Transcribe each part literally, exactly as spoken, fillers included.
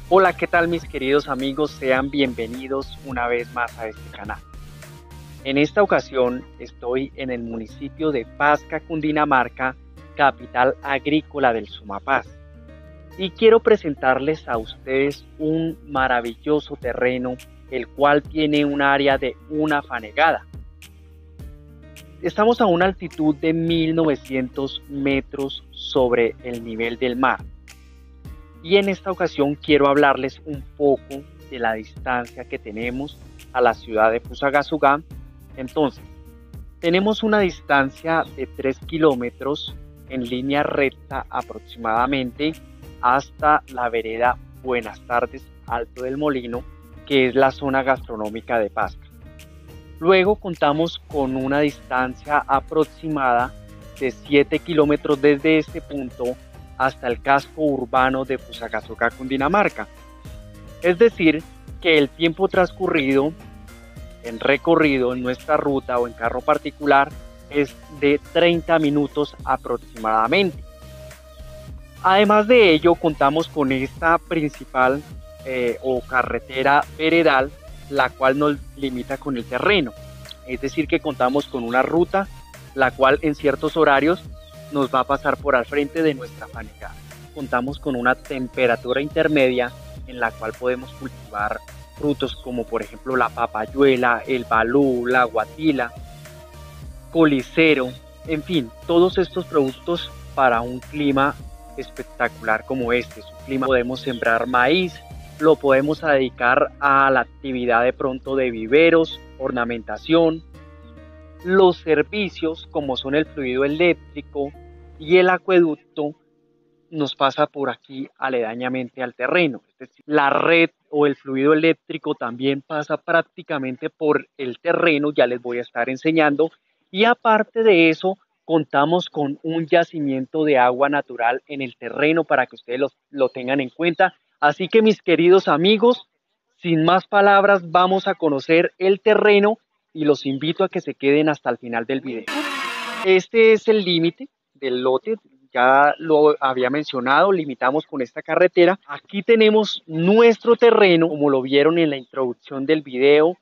Hola, ¿qué tal mis queridos amigos? Sean bienvenidos una vez más a este canal. En esta ocasión estoy en el municipio de Pasca, Cundinamarca, capital agrícola del Sumapaz. Y quiero presentarles a ustedes un maravilloso terreno, el cual tiene un área de una fanegada. Estamos a una altitud de mil novecientos metros sobre el nivel del mar. Y en esta ocasión quiero hablarles un poco de la distancia que tenemos a la ciudad de Fusagasugá. Entonces, tenemos una distancia de tres kilómetros en línea recta aproximadamente hasta la vereda Buenas Tardes Alto del Molino, que es la zona gastronómica de Pasca. Luego contamos con una distancia aproximada de siete kilómetros desde este punto hasta el casco urbano de Fusagasugá, Cundinamarca. Es decir, que el tiempo transcurrido en recorrido en nuestra ruta o en carro particular es de treinta minutos aproximadamente. Además de ello, contamos con esta principal eh, o carretera veredal, la cual nos limita con el terreno. Es decir, que contamos con una ruta, la cual en ciertos horarios nos va a pasar por al frente de nuestra fanegada. Contamos con una temperatura intermedia en la cual podemos cultivar frutos como por ejemplo la papayuela, el balú, la guatila, colicero, en fin, todos estos productos para un clima espectacular como este. Es un clima, podemos sembrar maíz, lo podemos dedicar a la actividad de pronto de viveros, ornamentación. Los servicios como son el fluido eléctrico y el acueducto nos pasa por aquí aledañamente al terreno. Es decir, la red o el fluido eléctrico también pasa prácticamente por el terreno, ya les voy a estar enseñando. Y aparte de eso, contamos con un yacimiento de agua natural en el terreno para que ustedes lo, lo tengan en cuenta. Así que mis queridos amigos, sin más palabras, vamos a conocer el terreno y los invito a que se queden hasta el final del video. Este es el límite del lote, ya lo había mencionado, limitamos con esta carretera. Aquí tenemos nuestro terreno, como lo vieron en la introducción del video,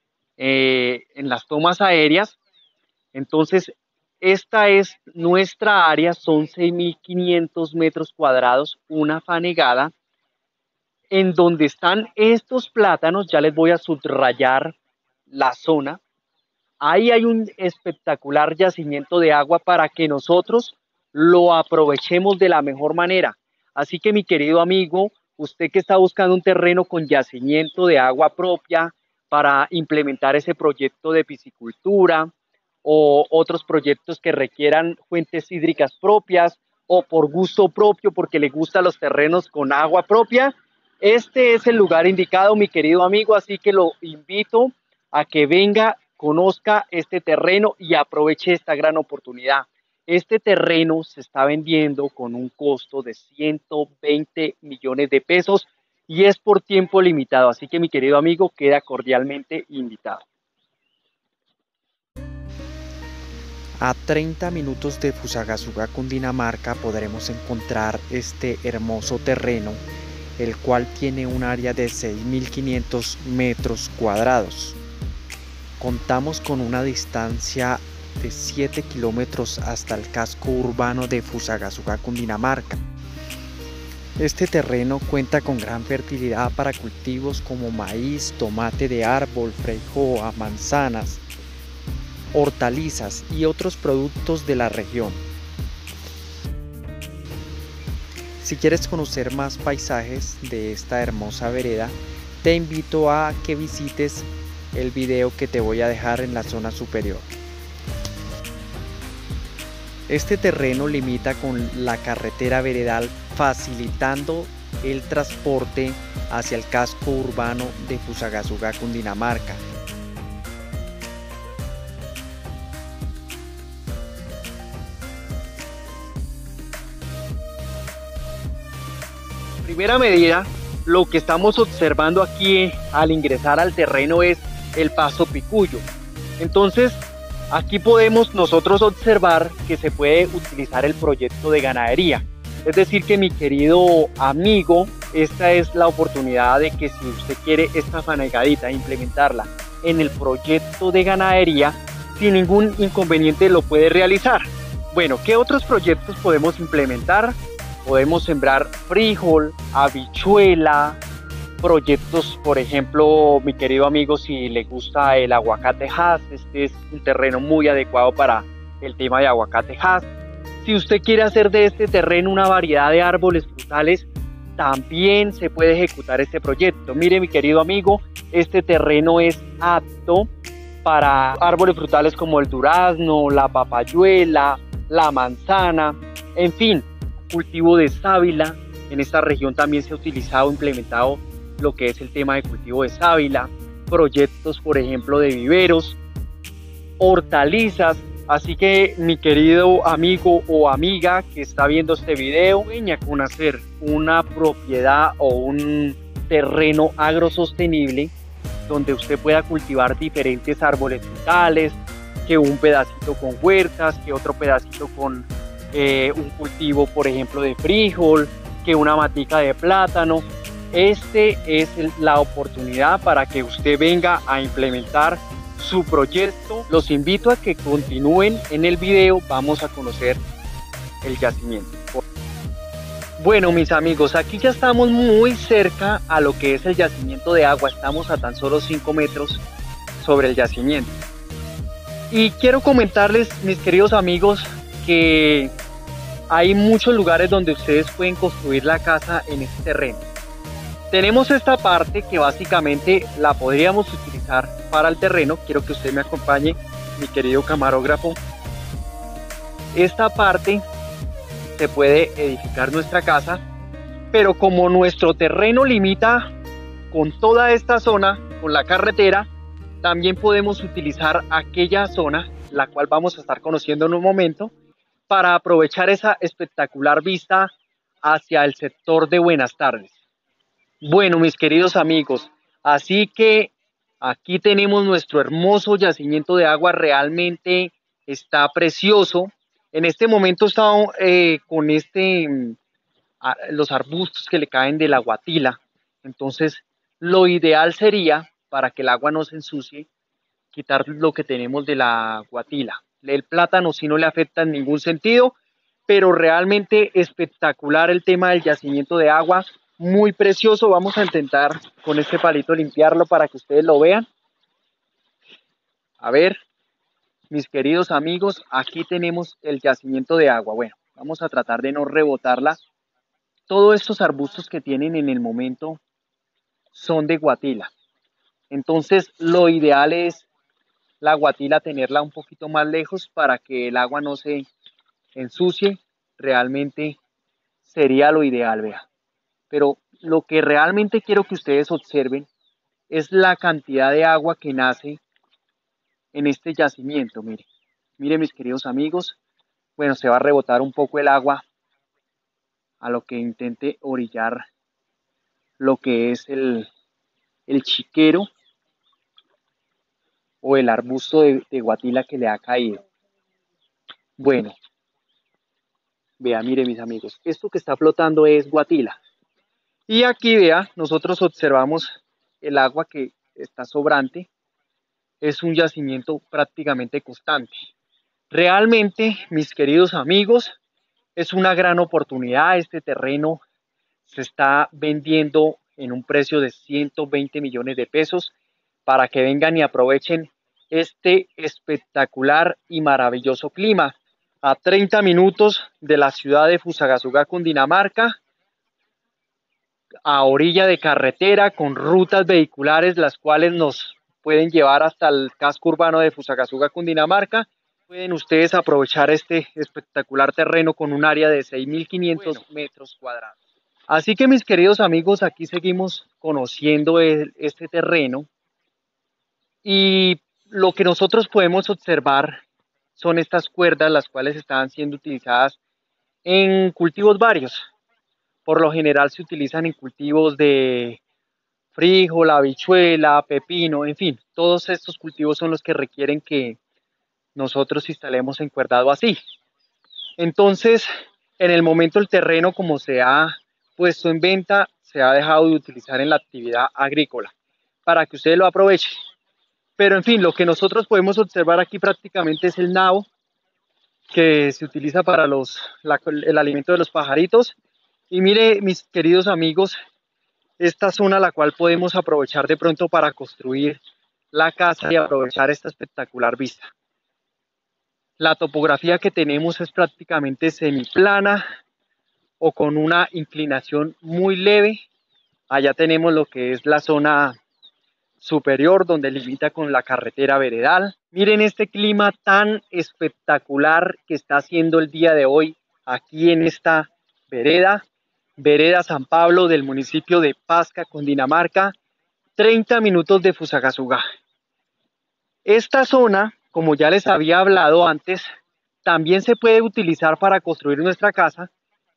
eh, en las tomas aéreas. Entonces, esta es nuestra área, son seis mil quinientos metros cuadrados, una fanegada, en donde están estos plátanos. Ya les voy a subrayar la zona. Ahí hay un espectacular yacimiento de agua para que nosotros lo aprovechemos de la mejor manera. Así que mi querido amigo, usted que está buscando un terreno con yacimiento de agua propia para implementar ese proyecto de piscicultura o otros proyectos que requieran fuentes hídricas propias o por gusto propio porque le gustan los terrenos con agua propia, este es el lugar indicado, mi querido amigo. Así que lo invito a que venga, conozca este terreno y aproveche esta gran oportunidad. Este terreno se está vendiendo con un costo de ciento veinte millones de pesos y es por tiempo limitado. Así que mi querido amigo queda cordialmente invitado. A treinta minutos de Fusagasugá, Cundinamarca, podremos encontrar este hermoso terreno, el cual tiene un área de seis mil quinientos metros cuadrados. Contamos con una distancia de siete kilómetros hasta el casco urbano de Fusagasugá, Cundinamarca. Este terreno cuenta con gran fertilidad para cultivos como maíz, tomate de árbol, freijoa, manzanas, hortalizas y otros productos de la región. Si quieres conocer más paisajes de esta hermosa vereda, te invito a que visites el video que te voy a dejar en la zona superior. Este terreno limita con la carretera veredal, facilitando el transporte hacia el casco urbano de Fusagasugá, Cundinamarca. Primera medida, lo que estamos observando aquí al ingresar al terreno es el paso picuyo. Entonces, aquí podemos nosotros observar que se puede utilizar el proyecto de ganadería. Es decir que mi querido amigo, esta es la oportunidad de que si usted quiere esta fanegadita implementarla en el proyecto de ganadería, sin ningún inconveniente lo puede realizar. Bueno, ¿qué otros proyectos podemos implementar? Podemos sembrar frijol, habichuela, proyectos, por ejemplo, mi querido amigo, si le gusta el aguacate Hass, este es un terreno muy adecuado para el tema de aguacate Hass. Si usted quiere hacer de este terreno una variedad de árboles frutales, también se puede ejecutar este proyecto. Mire, mi querido amigo, este terreno es apto para árboles frutales como el durazno, la papayuela, la manzana, en fin, cultivo de sábila. En esta región también se ha utilizado, implementado lo que es el tema de cultivo de sábila, proyectos, por ejemplo, de viveros, hortalizas. Así que mi querido amigo o amiga que está viendo este video, sueña con hacer una propiedad o un terreno agrosostenible donde usted pueda cultivar diferentes árboles frutales, que un pedacito con huertas, que otro pedacito con eh, un cultivo, por ejemplo, de frijol, que una matica de plátano. Este es la oportunidad para que usted venga a implementar su proyecto. Los invito a que continúen en el video, vamos a conocer el yacimiento. Bueno, mis amigos, aquí ya estamos muy cerca a lo que es el yacimiento de agua, estamos a tan solo cinco metros sobre el yacimiento. Y quiero comentarles, mis queridos amigos, que hay muchos lugares donde ustedes pueden construir la casa en este terreno. Tenemos esta parte que básicamente la podríamos utilizar para el terreno. Quiero que usted me acompañe, mi querido camarógrafo. Esta parte se puede edificar nuestra casa, pero como nuestro terreno limita con toda esta zona, con la carretera, también podemos utilizar aquella zona, la cual vamos a estar conociendo en un momento, para aprovechar esa espectacular vista hacia el sector de Buenas Tardes. Bueno, mis queridos amigos, así que aquí tenemos nuestro hermoso yacimiento de agua, realmente está precioso. En este momento estamos eh, con este, a, los arbustos que le caen de la guatila, entonces lo ideal sería, para que el agua no se ensucie, quitar lo que tenemos de la guatila. El plátano sí no le afecta en ningún sentido, pero realmente espectacular el tema del yacimiento de agua. Muy precioso. Vamos a intentar con este palito limpiarlo para que ustedes lo vean. A ver, mis queridos amigos, aquí tenemos el yacimiento de agua. Bueno, vamos a tratar de no rebotarla. Todos estos arbustos que tienen en el momento son de guatila. Entonces, lo ideal es la guatila tenerla un poquito más lejos para que el agua no se ensucie. Realmente sería lo ideal, vea. Pero lo que realmente quiero que ustedes observen es la cantidad de agua que nace en este yacimiento. Mire, mire mis queridos amigos, bueno, se va a rebotar un poco el agua a lo que intente orillar lo que es el, el chiquero o el arbusto de, de guatila que le ha caído. Bueno, vea, mire mis amigos, esto que está flotando es guatila. Y aquí, vea, nosotros observamos el agua que está sobrante. Es un yacimiento prácticamente constante. Realmente, mis queridos amigos, es una gran oportunidad. Este terreno se está vendiendo en un precio de ciento veinte millones de pesos para que vengan y aprovechen este espectacular y maravilloso clima. A treinta minutos de la ciudad de Fusagasugá, Cundinamarca, a orilla de carretera, con rutas vehiculares las cuales nos pueden llevar hasta el casco urbano de Fusagasugá, Cundinamarca. Pueden ustedes aprovechar este espectacular terreno con un área de seis mil quinientos bueno. metros cuadrados. Así que, mis queridos amigos, aquí seguimos conociendo el, este terreno, y lo que nosotros podemos observar son estas cuerdas, las cuales están siendo utilizadas en cultivos varios. Por lo general se utilizan en cultivos de frijol, habichuela, pepino, en fin, todos estos cultivos son los que requieren que nosotros instalemos encuerdado así. Entonces, en el momento el terreno, como se ha puesto en venta, se ha dejado de utilizar en la actividad agrícola, para que ustedes lo aprovechen. Pero en fin, lo que nosotros podemos observar aquí prácticamente es el nabo, que se utiliza para los, la, el alimento de los pajaritos. Y mire, mis queridos amigos, esta zona la cual podemos aprovechar de pronto para construir la casa y aprovechar esta espectacular vista. La topografía que tenemos es prácticamente semiplana o con una inclinación muy leve. Allá tenemos lo que es la zona superior, donde limita con la carretera veredal. Miren este clima tan espectacular que está haciendo el día de hoy aquí en esta vereda, vereda San Pablo del municipio de Pasca, Cundinamarca, treinta minutos de Fusagasugá. Esta zona, como ya les había hablado antes, también se puede utilizar para construir nuestra casa.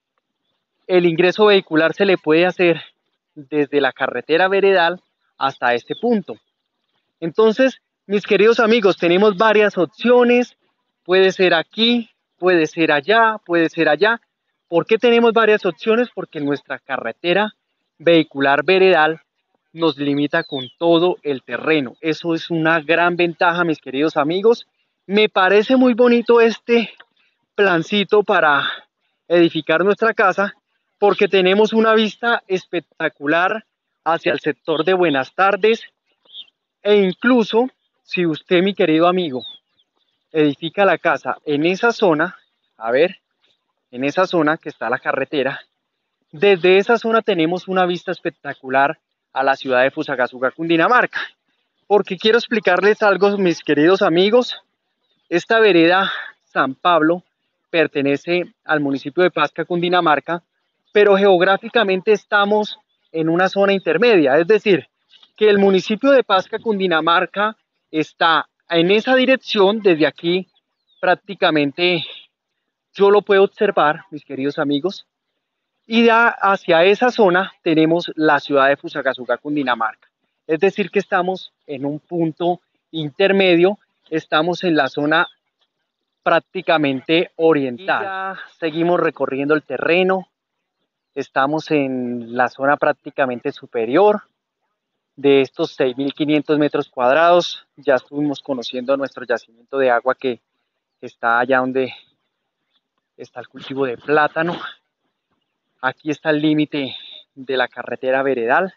El ingreso vehicular se le puede hacer desde la carretera veredal hasta este punto. Entonces, mis queridos amigos, tenemos varias opciones. Puede ser aquí, puede ser allá, puede ser allá. ¿Por qué tenemos varias opciones? Porque nuestra carretera vehicular veredal nos limita con todo el terreno. Eso es una gran ventaja, mis queridos amigos. Me parece muy bonito este plancito para edificar nuestra casa, porque tenemos una vista espectacular hacia el sector de Buenas Tardes, e incluso si usted, mi querido amigo, edifica la casa en esa zona, a ver, en esa zona que está la carretera, desde esa zona tenemos una vista espectacular a la ciudad de Fusagasugá, Cundinamarca. Porque quiero explicarles algo, mis queridos amigos. Esta vereda San Pablo pertenece al municipio de Pasca, Cundinamarca, pero geográficamente estamos en una zona intermedia, es decir, que el municipio de Pasca, Cundinamarca, está en esa dirección. Desde aquí prácticamente yo lo puedo observar, mis queridos amigos, y ya hacia esa zona tenemos la ciudad de Fusagasugá, Cundinamarca. Es decir, que estamos en un punto intermedio, estamos en la zona prácticamente oriental. Ya seguimos recorriendo el terreno, estamos en la zona prácticamente superior de estos seis mil quinientos metros cuadrados. Ya estuvimos conociendo nuestro yacimiento de agua que está allá donde está el cultivo de plátano. Aquí está el límite de la carretera veredal.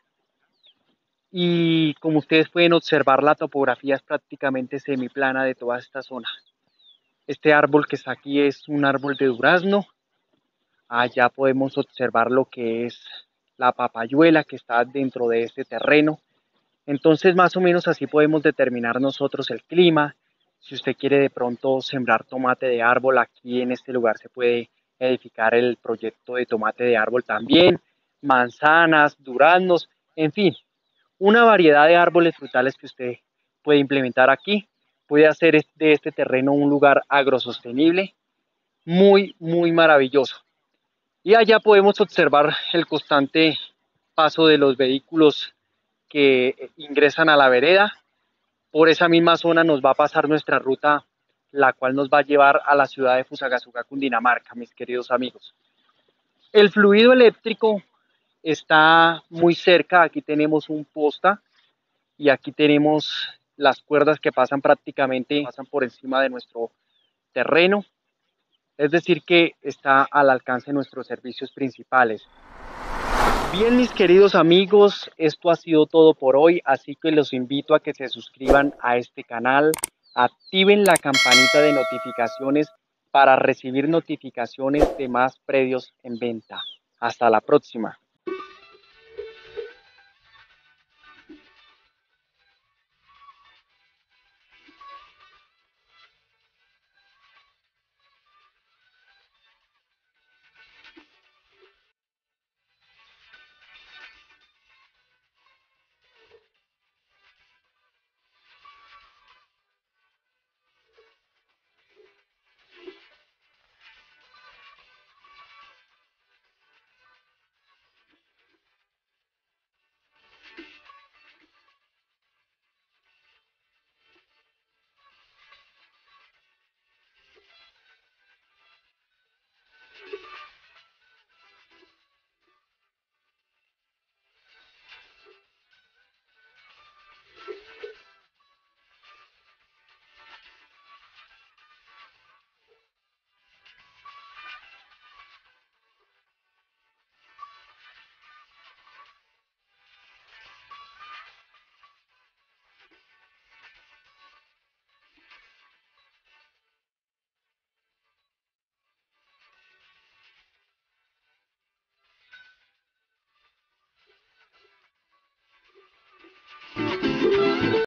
Y como ustedes pueden observar, la topografía es prácticamente semiplana de toda esta zona. Este árbol que está aquí es un árbol de durazno. Allá podemos observar lo que es la papayuela que está dentro de este terreno. Entonces, más o menos así podemos determinar nosotros el clima. Si usted quiere de pronto sembrar tomate de árbol, aquí en este lugar se puede edificar el proyecto de tomate de árbol también, manzanas, duraznos, en fin, una variedad de árboles frutales que usted puede implementar aquí. Puede hacer de este terreno un lugar agrosostenible muy, muy maravilloso. Y allá podemos observar el constante paso de los vehículos que ingresan a la vereda. Por esa misma zona nos va a pasar nuestra ruta, la cual nos va a llevar a la ciudad de Fusagasugá, Cundinamarca, mis queridos amigos. El fluido eléctrico está muy cerca. Aquí tenemos un posta y aquí tenemos las cuerdas que pasan prácticamente pasan por encima de nuestro terreno. Es decir, que está al alcance de nuestros servicios principales. Bien, mis queridos amigos, esto ha sido todo por hoy, así que los invito a que se suscriban a este canal, activen la campanita de notificaciones para recibir notificaciones de más predios en venta. Hasta la próxima.